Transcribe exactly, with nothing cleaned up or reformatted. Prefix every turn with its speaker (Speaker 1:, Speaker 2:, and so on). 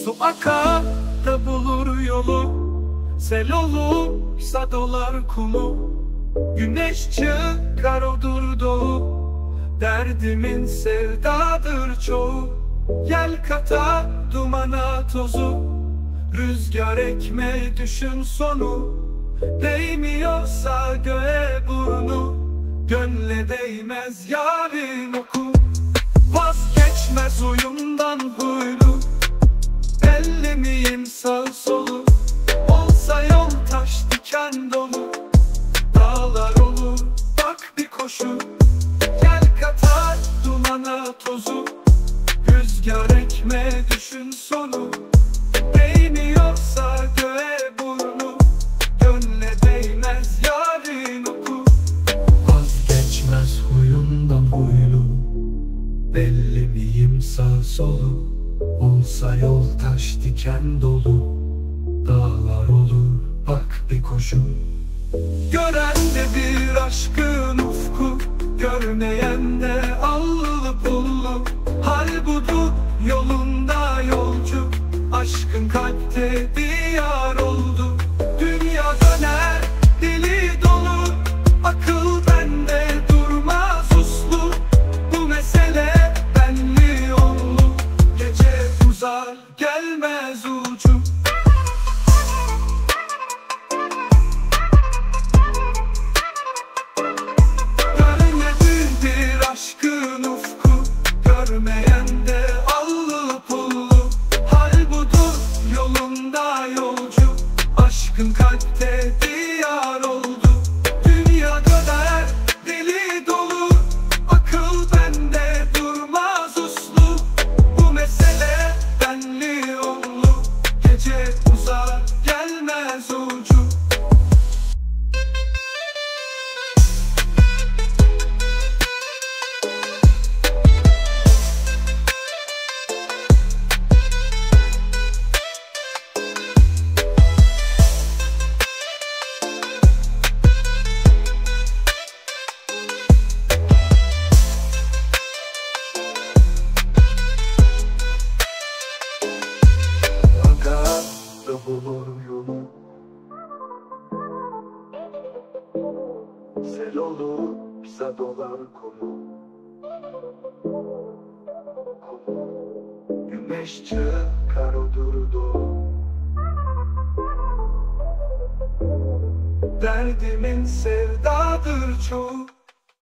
Speaker 1: Su akar da bulur yolu, sel olursa dolar kumu. Güneş çıkar odur doğu, derdimin sevdadır çoğu. Yel katar dumana tozu, rüzgar ekme düşün sonu. Değmiyorsa göğe burnu, gönle değmez yarın oku. Vazgeçmez huyumdan huylu, belli miyim sağ solu. Olsa yol taş diken dolu, dağlar olur bak bir koşu. Gel katar dumana tozu, rüzgar ekme düşün sonu. Değmiyorsa göğe burnu, gönle değmez yarın oku. Vazgeçmez huyumdan huylu, belli miyim sağ solu. Olsa yol taş diken dolu, dağlar olur bak bir koşu. Gören de bir aşkın ufku, görmeyen de allı pullu. Hal budur yolunda yolcu, aşkın kalpte diyar oldu. Dünya döner dili dolu, akıl bende durmaz uslu. Bu mesele benli onlu, gece uzar gelmez ucu. Görmedi bir aşkın ufku, görmeyen de allı pullu. Hal budur yolunda yolcu, aşkın kalpte diyar oldu. Dünya döner deli dolu, akıl bende durmaz uslu. Bu mesele benli onlu, gece uzar gelmez ucu. Bulur yolu, sel olursa dolar konu. Güneş çıkar odur doğu, derdimin sevdadır çoğu.